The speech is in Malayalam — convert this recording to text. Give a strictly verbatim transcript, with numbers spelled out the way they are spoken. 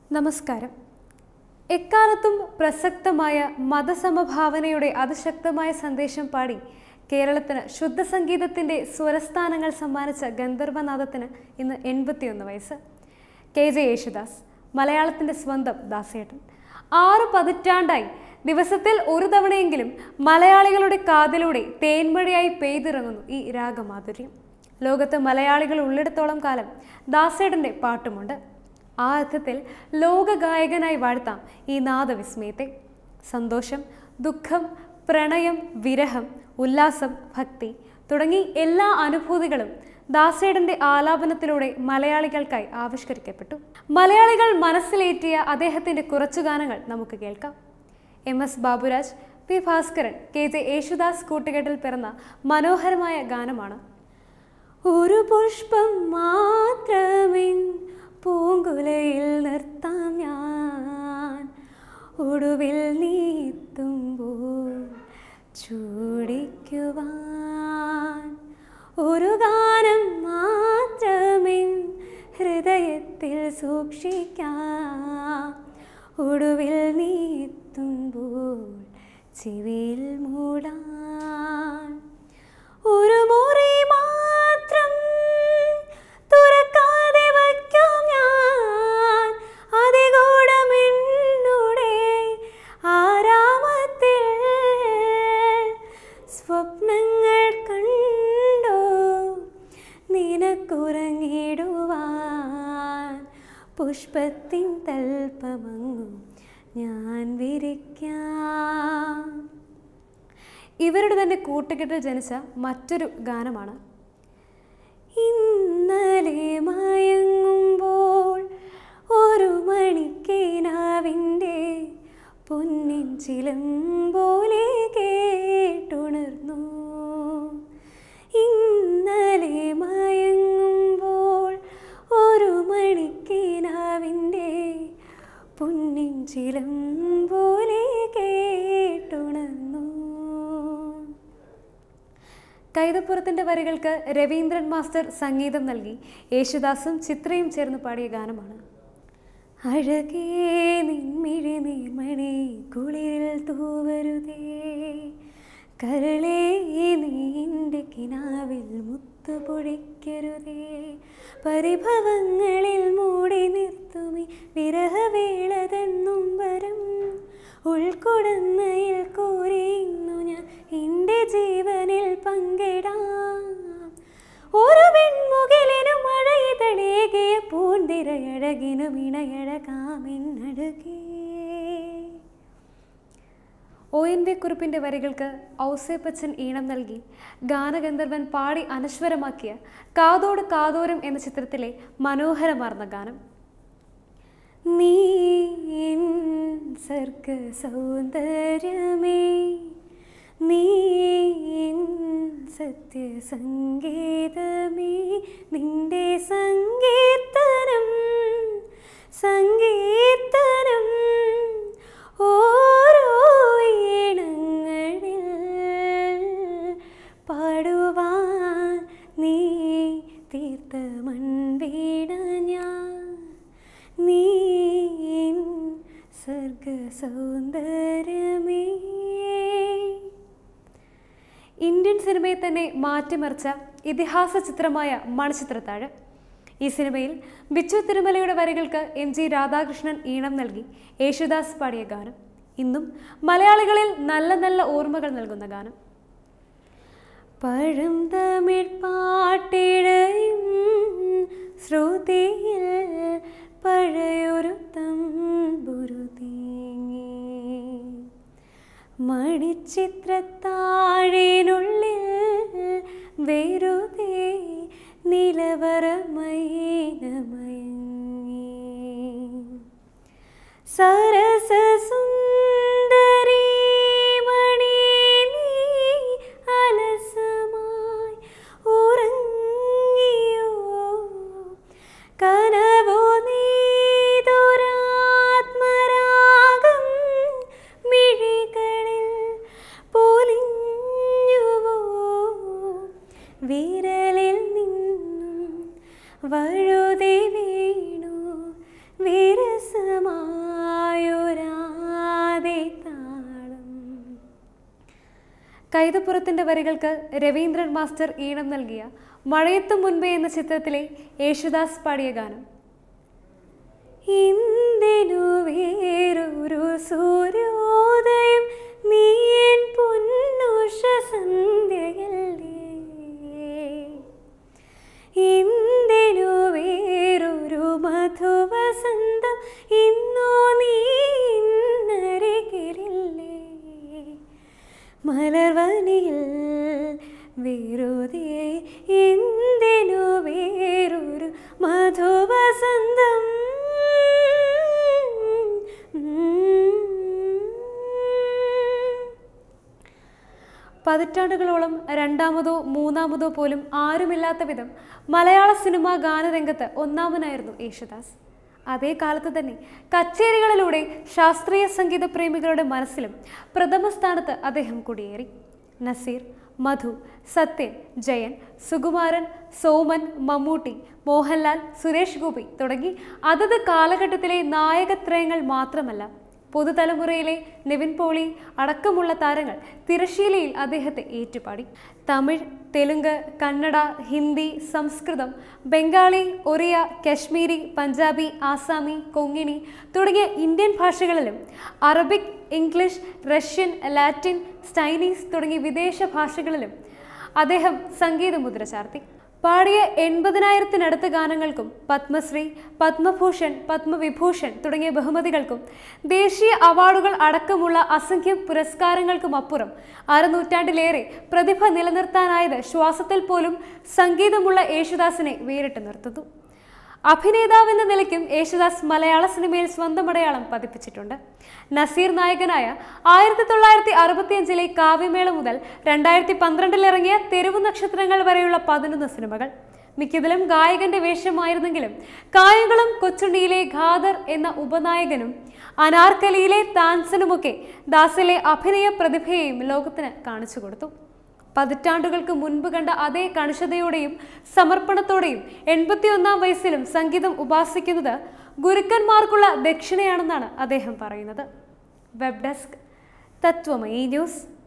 നമസ്കാരം. എക്കാലത്തും പ്രസക്തമായ മതസമഭാവനയുടെ അതിശക്തമായ സന്ദേശം പാടി കേരളത്തിന് ശുദ്ധസംഗീതത്തിൻ്റെ സ്വരസ്ഥാനങ്ങൾ സമ്മാനിച്ച ഗന്ധർവനാദത്തിന് ഇന്ന് എൺപത്തിയൊന്ന് വയസ്സ്. കെ ജെ യേശുദാസ്, മലയാളത്തിൻ്റെ സ്വന്തം ദാസേട്ടൻ. ആറ് പതിറ്റാണ്ടായി ദിവസത്തിൽ ഒരു തവണയെങ്കിലും മലയാളികളുടെ കാതിലൂടെ തേന്മഴയായി പെയ്തിറങ്ങുന്നു ഈ രാഗമാധുര്യം. ലോകത്ത് മലയാളികൾ ഉള്ളിടത്തോളം കാലം ദാസേട്ടൻ്റെ പാട്ടുമുണ്ട്. ആ അർത്ഥത്തിൽ ലോകഗായകനായി വാഴ്ത്താം ഈ നാദവിസ്മയത്തെ. സന്തോഷം, ദുഃഖം, പ്രണയം, വിരഹം, ഉല്ലാസം, ഭക്തി തുടങ്ങി എല്ലാ അനുഭൂതികളും ദാസേട്ടൻ്റെ ആലാപനത്തിലൂടെ മലയാളികൾക്കായി ആവിഷ്കരിക്കപ്പെട്ടു. മലയാളികൾ മനസ്സിലേറ്റിയ അദ്ദേഹത്തിൻ്റെ കുറച്ചു ഗാനങ്ങൾ നമുക്ക് കേൾക്കാം. M S Baburaj, P Bhaskaran, K J Yesudas കൂട്ടുകെട്ടിൽ പിറന്ന മനോഹരമായ ഗാനമാണ് ഒരു പുഷ്പം മാത്രമേ പൂങ്കുലയിൽ നിർത്താം ഞാൻ, ഒടുവിൽ നീത്തുമ്പോൾ ചൂടിക്കുവാൻ. ഒരു ഗാനം മാത്രമേ ഹൃദയത്തിൽ സൂക്ഷിക്കാം, ഒടുവിൽ നീത്തുമ്പോൾ ചെവിയിൽ മൂടാൻ. ഒരു മുറി മാത്രം തുറക്കാതെ വയ്ക്കാം ഞാൻ, അതികൂടമെന്നുടെ ആരാമത്തിൽ സ്വപ്നങ്ങൾ കണ്ടോ നിനക്കുറങ്ങിടുവാൻ, പുഷ്പത്തിൻ തൽപ്പമങ്ങും ഞാൻ വിരിക്കാം. ഇവരുടെ തന്നെ കൂട്ടുകെട്ടിൽ ജനിച്ച മറ്റൊരു ഗാനമാണ് ഇന്നലെ മയങ്ങുമ്പോൾ ഒരു മണിക്കിനാവിൻ്റെ പൊന്നിൻ ചിലമ്പോലെ കേട്ടുണർന്നു. ഇന്നലെ മയങ്ങുമ്പോൾ ഒരു മണിക്കിനാവിൻ്റെ പൊന്നിൻ ചിലമ്പോലെ കേട്ടുണർന്നു. കൈതപ്പുറത്തിൻ്റെ വരികൾക്ക് രവീന്ദ്രൻ മാസ്റ്റർ സംഗീതം നൽകി യേശുദാസും ചിത്രയും ചേർന്ന് പാടിയ ഗാനമാണ് അഴകേ നിൻമിഴി നീർമണി കുളിരിൽ തൂവരുതേ, കരളേ നീൻ്റെ കിനാവിൽ മുത്തു പൊഴിക്കരുതേ, പരിഭവങ്ങളിൽ മൂടി നിർത്തുമി വിരഹവേളതെന്നും വരം, ഉൾക്കൊടന്നയിൽ കോരിയുന്നു ഞാൻ എൻ്റെ ജീവനിൽ പങ്കിടാം. ഒരു പെൺമുകിലിനു മഴയിതളേകിയ പൂന്തിരയഴകിനും ഇണയഴകാമെന്നഴകേ. ഒ എൻ വി കുറുപ്പിൻ്റെ വരികൾക്ക് ഔസേപ്പച്ചൻ ഈണം നൽകി ഗാനഗന്ധർവൻ പാടി അനശ്വരമാക്കിയ കാതോട് കാതോരം എന്ന ചിത്രത്തിലെ മനോഹരമാർന്ന ഗാനം നീ സർഗ സൗന്ദര്യമേ, നീ സത്യസംഗീതമേ, നിന്റെ സങ്കീർത്തനം സങ്കീർത്തനം ഓരോ ഈണങ്ങളിൽ പാടുവാൻ നീ തീർത്ത മൺവീണ ഞാൻ, നീ സർഗ സൗന്ദര്യമേ. ഇന്ത്യൻ സിനിമയെ തന്നെ മാറ്റിമറിച്ച ഇതിഹാസ ചിത്രമായ മണിച്ചിത്രത്താഴ്. ഈ സിനിമയിൽ ബിച്ചു തിരുമലയുടെ വരികൾക്ക് എം ജി രാധാകൃഷ്ണൻ ഈണം നൽകി യേശുദാസ് പാടിയ ഗാനം ഇന്നും മലയാളികളിൽ നല്ല നല്ല ഓർമ്മകൾ നൽകുന്ന ഗാനം. പഴം തമിഴ് പാട്ടിഴയും ശ്രുതിയിൽ പഴയൊരു തമ്പുരു തേങ്ങി, മണിച്ചിത്രത്താഴിനുള്ളിൽ വെറുതെ നിലവറമയങ്ങി, സരസസുന്ദരി മണി നീ അലസമായി ഉറങ്ങിയോ, കനവോ നീതുരാത്മരാഗം മിഴികളിൽ പൊലിഞ്ഞുവോ, വിരലിൽ നിന്നും വഴുതി വീണു വിരസമ കൈതപ്പുറത്തിൻ്റെ വരികൾക്ക് രവീന്ദ്രൻ മാസ്റ്റർ ഈണം നൽകിയ മഴയത്തു മുൻപേ എന്ന ചിത്രത്തിലെ യേശുദാസ് പാടിയ ഗാനം. എന്തിനു വേറൊരു സൂര്യോദയം നീൻ പൊന്നുഷ സന്ധ്യയല്ലേ, എന്തിനു വേറൊരു മധുവസന്തം ഇന്നോ നീ ഇന്നരികിലില്ലേ, മലർവനിയിൽ വെറുതെ എന്തിനു വേറൊരു മധുവസന്തം. പതിറ്റാണ്ടുകളോളം രണ്ടാമതോ മൂന്നാമതോ പോലും ആരുമില്ലാത്ത വിധം മലയാള സിനിമാ ഗാനരംഗത്ത് ഒന്നാമനായിരുന്നു യേശുദാസ്. അതേ കാലത്ത് തന്നെ കച്ചേരികളിലൂടെ ശാസ്ത്രീയ സംഗീത പ്രേമികളുടെ മനസ്സിലും പ്രഥമ സ്ഥാനത്ത് അദ്ദേഹം കുടിയേറി. നസീർ, മധു, സത്യൻ, ജയൻ, സുകുമാരൻ, സോമൻ, മമ്മൂട്ടി, മോഹൻലാൽ, സുരേഷ് ഗോപി തുടങ്ങി അതത് കാലഘട്ടത്തിലെ നായകത്രയങ്ങൾ മാത്രമല്ല, പുതുതലമുറയിലെ നിവിൻ പോളി അടക്കമുള്ള താരങ്ങൾ തിരശീലയിൽ അദ്ദേഹത്തെ ഏറ്റുപാടി. തമിഴ്, തെലുങ്ക്, കന്നഡ, ഹിന്ദി, സംസ്കൃതം, ബംഗാളി, ഒറിയ, കശ്മീരി, പഞ്ചാബി, ആസാമി, കൊങ്ങിണി തുടങ്ങിയ ഇന്ത്യൻ ഭാഷകളിലും Arabic, English, Russian, Latin, Chinese തുടങ്ങിയ വിദേശ ഭാഷകളിലും അദ്ദേഹം സംഗീതമുദ്ര ചാർത്തി. പാടിയ എൺപതിനായിരത്തിനടുത്ത ഗാനങ്ങൾക്കും പത്മശ്രീ, പത്മഭൂഷൺ, പത്മവിഭൂഷൺ തുടങ്ങിയ ബഹുമതികൾക്കും ദേശീയ അവാർഡുകൾ അടക്കമുള്ള അസംഖ്യം പുരസ്കാരങ്ങൾക്കും അപ്പുറം അരനൂറ്റാണ്ടിലേറെ പ്രതിഭ നിലനിർത്താനായത് ശ്വാസത്തിൽ പോലും സംഗീതമുള്ള യേശുദാസിനെ വേറിട്ട് നിർത്തുന്നു. അഭിനേതാവെന്ന നിലയ്ക്കും യേശുദാസ് മലയാള സിനിമയിൽ സ്വന്തം അടയാളം പതിപ്പിച്ചിട്ടുണ്ട്. നസീർ നായകനായ ആയിരത്തി തൊള്ളായിരത്തി അറുപത്തി അഞ്ചിലെ കാവ്യമേള മുതൽ രണ്ടായിരത്തി പന്ത്രണ്ടിൽ ഇറങ്ങിയ തെരുവു നക്ഷത്രങ്ങൾ വരെയുള്ള പതിനൊന്ന് സിനിമകൾ, മിക്കതിലും ഗായകന്റെ വേഷമായിരുന്നെങ്കിലും കായംകുളം കൊച്ചുണ്ണിയിലെ ഖാദർ എന്ന ഉപനായകനും അനാർക്കലിയിലെ താൻസനുമൊക്കെ ദാസിലെ അഭിനയ പ്രതിഭയെയും ലോകത്തിന് കാണിച്ചു കൊടുത്തു. പതിറ്റാണ്ടുകൾക്ക് മുൻപ് കണ്ട അതേ കണിശതയോടെയും സമർപ്പണത്തോടെയും എൺപത്തിയൊന്നാം വയസ്സിലും സംഗീതം ഉപാസിക്കുന്നത് ഗുരുക്കന്മാർക്കുള്ള ദക്ഷിണയാണെന്നാണ് അദ്ദേഹം പറയുന്നത്. Web desk, Tathwamayi news.